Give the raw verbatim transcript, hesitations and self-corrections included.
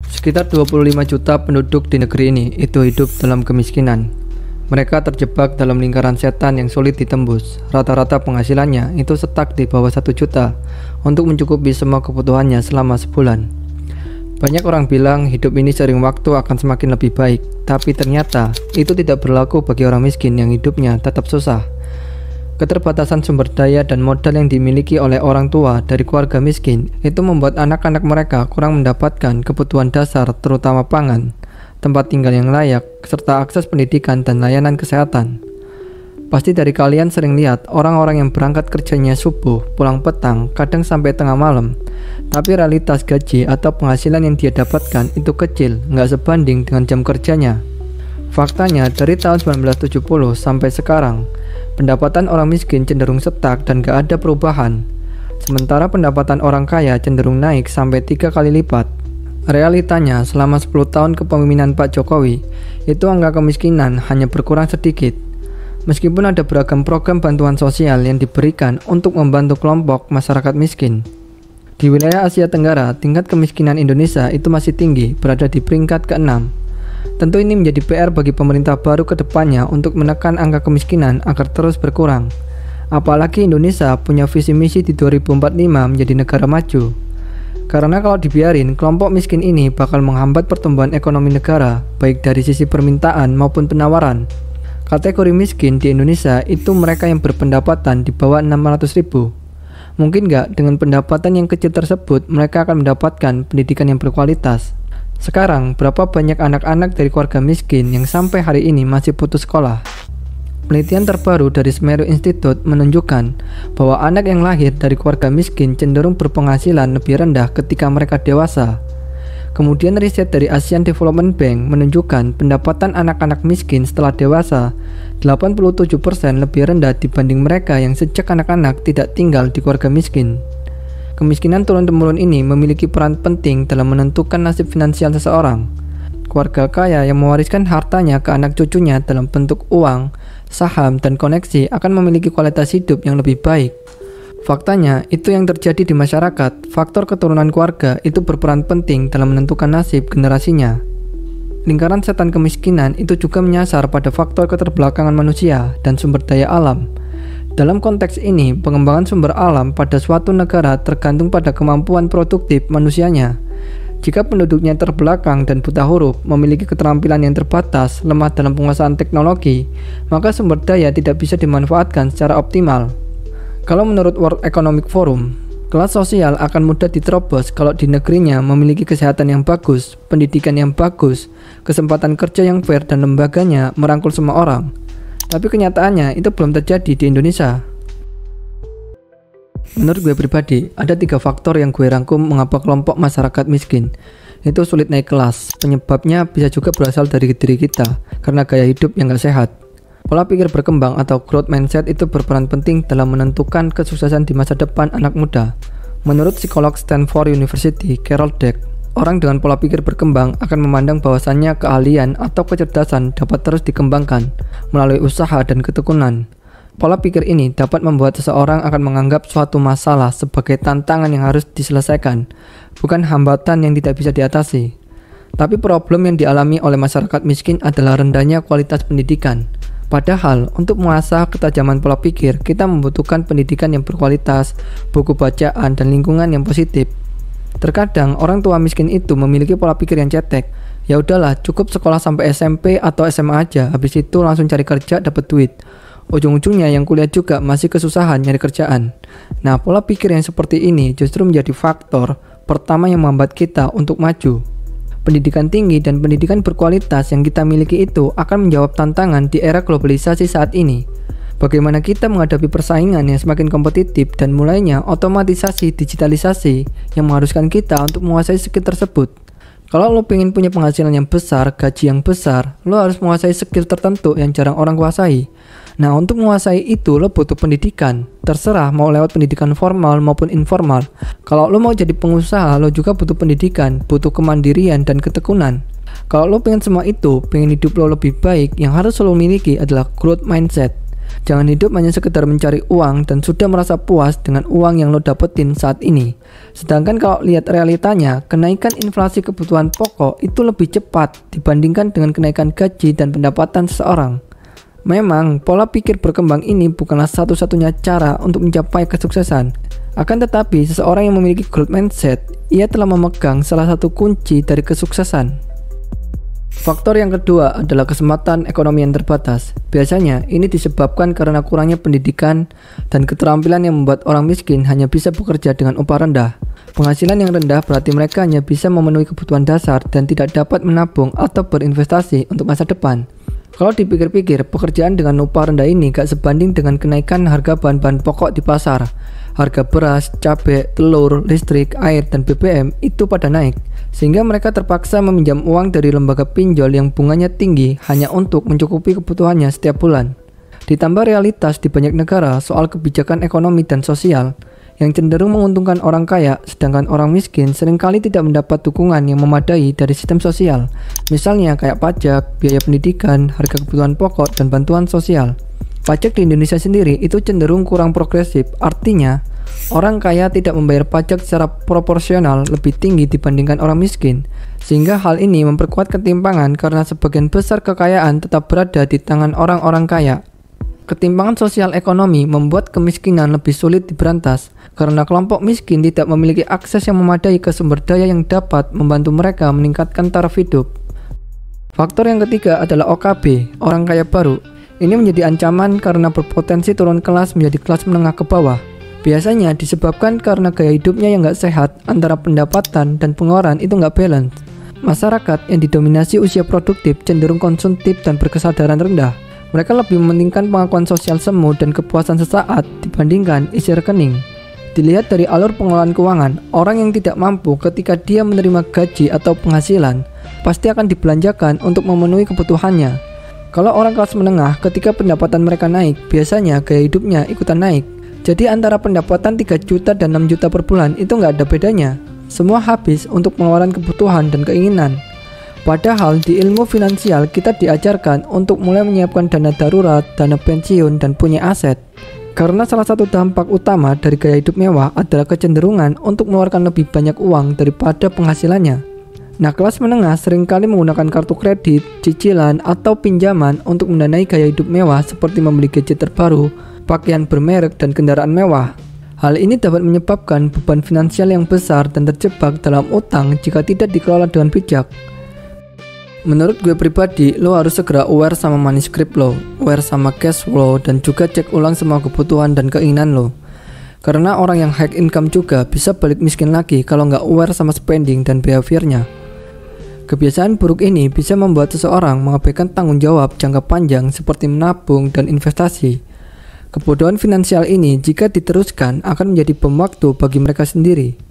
Sekitar dua puluh lima juta penduduk di negeri ini itu hidup dalam kemiskinan. Mereka terjebak dalam lingkaran setan yang sulit ditembus. Rata-rata penghasilannya itu stuck di bawah satu juta untuk mencukupi semua kebutuhannya selama sebulan. Banyak orang bilang hidup ini sering waktu akan semakin lebih baik, tapi ternyata itu tidak berlaku bagi orang miskin yang hidupnya tetap susah. Keterbatasan sumber daya dan modal yang dimiliki oleh orang tua dari keluarga miskin itu membuat anak-anak mereka kurang mendapatkan kebutuhan dasar terutama pangan, tempat tinggal yang layak, serta akses pendidikan dan layanan kesehatan. Pasti dari kalian sering lihat orang-orang yang berangkat kerjanya subuh, pulang petang, kadang sampai tengah malam. Tapi realitas gaji atau penghasilan yang dia dapatkan itu kecil, nggak sebanding dengan jam kerjanya. Faktanya dari tahun sembilan belas tujuh puluh sampai sekarang, pendapatan orang miskin cenderung stuck dan gak ada perubahan. Sementara pendapatan orang kaya cenderung naik sampai tiga kali lipat. Realitanya selama sepuluh tahun kepemimpinan Pak Jokowi, itu angka kemiskinan hanya berkurang sedikit. Meskipun ada beragam program bantuan sosial yang diberikan untuk membantu kelompok masyarakat miskin. Di wilayah Asia Tenggara, tingkat kemiskinan Indonesia itu masih tinggi, berada di peringkat keenam. Tentu ini menjadi P R bagi pemerintah baru ke depannya untuk menekan angka kemiskinan agar terus berkurang. Apalagi Indonesia punya visi misi di dua ribu empat puluh lima menjadi negara maju. Karena kalau dibiarin, kelompok miskin ini bakal menghambat pertumbuhan ekonomi negara, baik dari sisi permintaan maupun penawaran. Kategori miskin di Indonesia itu mereka yang berpendapatan di bawah enam ratus ribu. Mungkin nggak dengan pendapatan yang kecil tersebut mereka akan mendapatkan pendidikan yang berkualitas. Sekarang, berapa banyak anak-anak dari keluarga miskin yang sampai hari ini masih putus sekolah? Penelitian terbaru dari Semeru Institute menunjukkan bahwa anak yang lahir dari keluarga miskin cenderung berpenghasilan lebih rendah ketika mereka dewasa. Kemudian riset dari Asian Development Bank menunjukkan pendapatan anak-anak miskin setelah dewasa delapan puluh tujuh persen lebih rendah dibanding mereka yang sejak anak-anak tidak tinggal di keluarga miskin. Kemiskinan turun-temurun ini memiliki peran penting dalam menentukan nasib finansial seseorang. Keluarga kaya yang mewariskan hartanya ke anak cucunya dalam bentuk uang, saham, dan koneksi akan memiliki kualitas hidup yang lebih baik. Faktanya, itu yang terjadi di masyarakat. Faktor keturunan keluarga itu berperan penting dalam menentukan nasib generasinya. Lingkaran setan kemiskinan itu juga menyasar pada faktor keterbelakangan manusia dan sumber daya alam. Dalam konteks ini, pengembangan sumber alam pada suatu negara tergantung pada kemampuan produktif manusianya. Jika penduduknya terbelakang dan buta huruf, memiliki keterampilan yang terbatas, lemah dalam penguasaan teknologi, maka sumber daya tidak bisa dimanfaatkan secara optimal. Kalau menurut World Economic Forum, kelas sosial akan mudah diterobos kalau di negerinya memiliki kesehatan yang bagus, pendidikan yang bagus, kesempatan kerja yang fair, dan lembaganya merangkul semua orang. Tapi kenyataannya itu belum terjadi di Indonesia. Menurut gue pribadi, ada tiga faktor yang gue rangkum mengapa kelompok masyarakat miskin itu sulit naik kelas. Penyebabnya bisa juga berasal dari diri kita, karena gaya hidup yang gak sehat. Pola pikir berkembang atau growth mindset itu berperan penting dalam menentukan kesuksesan di masa depan anak muda. Menurut psikolog Stanford University, Carol Dweck, orang dengan pola pikir berkembang akan memandang bahwasannya keahlian atau kecerdasan dapat terus dikembangkan melalui usaha dan ketekunan. Pola pikir ini dapat membuat seseorang akan menganggap suatu masalah sebagai tantangan yang harus diselesaikan, bukan hambatan yang tidak bisa diatasi. Tapi problem yang dialami oleh masyarakat miskin adalah rendahnya kualitas pendidikan. Padahal, untuk mengasah ketajaman pola pikir, kita membutuhkan pendidikan yang berkualitas, buku bacaan, dan lingkungan yang positif. Terkadang orang tua miskin itu memiliki pola pikir yang cetek. Ya udahlah, cukup sekolah sampai S M P atau S M A aja, habis itu langsung cari kerja dapat duit. Ujung-ujungnya yang kuliah juga masih kesusahan nyari kerjaan. Nah, pola pikir yang seperti ini justru menjadi faktor pertama yang menghambat kita untuk maju. Pendidikan tinggi dan pendidikan berkualitas yang kita miliki itu akan menjawab tantangan di era globalisasi saat ini. Bagaimana kita menghadapi persaingan yang semakin kompetitif dan mulainya otomatisasi digitalisasi yang mengharuskan kita untuk menguasai skill tersebut. Kalau lo pengen punya penghasilan yang besar, gaji yang besar, lo harus menguasai skill tertentu yang jarang orang kuasai. Nah, untuk menguasai itu lo butuh pendidikan. Terserah mau lewat pendidikan formal maupun informal. Kalau lo mau jadi pengusaha, lo juga butuh pendidikan, butuh kemandirian dan ketekunan. Kalau lo pengen semua itu, pengen hidup lo lebih baik, yang harus lo miliki adalah growth mindset. Jangan hidup hanya sekedar mencari uang dan sudah merasa puas dengan uang yang lo dapetin saat ini. Sedangkan kalau lihat realitanya, kenaikan inflasi kebutuhan pokok itu lebih cepat dibandingkan dengan kenaikan gaji dan pendapatan seseorang. Memang, pola pikir berkembang ini bukanlah satu-satunya cara untuk mencapai kesuksesan. Akan tetapi, seseorang yang memiliki growth mindset, ia telah memegang salah satu kunci dari kesuksesan. Faktor yang kedua adalah kesempatan ekonomi yang terbatas. Biasanya, ini disebabkan karena kurangnya pendidikan dan keterampilan yang membuat orang miskin hanya bisa bekerja dengan upah rendah. Penghasilan yang rendah berarti mereka hanya bisa memenuhi kebutuhan dasar dan tidak dapat menabung atau berinvestasi untuk masa depan. Kalau dipikir-pikir, pekerjaan dengan upah rendah ini gak sebanding dengan kenaikan harga bahan-bahan pokok di pasar. Harga beras, cabai, telur, listrik, air, dan B B M itu pada naik, sehingga mereka terpaksa meminjam uang dari lembaga pinjol yang bunganya tinggi hanya untuk mencukupi kebutuhannya setiap bulan. Ditambah realitas di banyak negara soal kebijakan ekonomi dan sosial yang cenderung menguntungkan orang kaya, sedangkan orang miskin seringkali tidak mendapat dukungan yang memadai dari sistem sosial. Misalnya kayak pajak, biaya pendidikan, harga kebutuhan pokok, dan bantuan sosial. Pajak di Indonesia sendiri itu cenderung kurang progresif, artinya orang kaya tidak membayar pajak secara proporsional lebih tinggi dibandingkan orang miskin, sehingga hal ini memperkuat ketimpangan karena sebagian besar kekayaan tetap berada di tangan orang-orang kaya. Ketimpangan sosial ekonomi membuat kemiskinan lebih sulit diberantas karena kelompok miskin tidak memiliki akses yang memadai ke sumber daya yang dapat membantu mereka meningkatkan taraf hidup. Faktor yang ketiga adalah O K B, orang kaya baru. Ini menjadi ancaman karena berpotensi turun kelas menjadi kelas menengah ke bawah. Biasanya disebabkan karena gaya hidupnya yang gak sehat, antara pendapatan dan pengeluaran itu gak balance. Masyarakat yang didominasi usia produktif cenderung konsumtif dan berkesadaran rendah. Mereka lebih mementingkan pengakuan sosial semu dan kepuasan sesaat dibandingkan isi rekening. Dilihat dari alur pengelolaan keuangan, orang yang tidak mampu ketika dia menerima gaji atau penghasilan, pasti akan dibelanjakan untuk memenuhi kebutuhannya. Kalau orang kelas menengah, ketika pendapatan mereka naik, biasanya gaya hidupnya ikutan naik. Jadi antara pendapatan tiga juta dan enam juta per bulan itu nggak ada bedanya. Semua habis untuk pengeluaran kebutuhan dan keinginan. Padahal di ilmu finansial kita diajarkan untuk mulai menyiapkan dana darurat, dana pensiun, dan punya aset. Karena salah satu dampak utama dari gaya hidup mewah adalah kecenderungan untuk mengeluarkan lebih banyak uang daripada penghasilannya. Nah, kelas menengah seringkali menggunakan kartu kredit, cicilan, atau pinjaman untuk mendanai gaya hidup mewah seperti membeli gadget terbaru, pakaian bermerek, dan kendaraan mewah. Hal ini dapat menyebabkan beban finansial yang besar dan terjebak dalam utang jika tidak dikelola dengan bijak. Menurut gue pribadi, lo harus segera aware sama money script lo, aware sama cash flow, dan juga cek ulang semua kebutuhan dan keinginan lo. Karena orang yang high income juga bisa balik miskin lagi kalau nggak aware sama spending dan behaviornya. Kebiasaan buruk ini bisa membuat seseorang mengabaikan tanggung jawab jangka panjang seperti menabung dan investasi. Kebodohan finansial ini jika diteruskan akan menjadi bom waktu bagi mereka sendiri.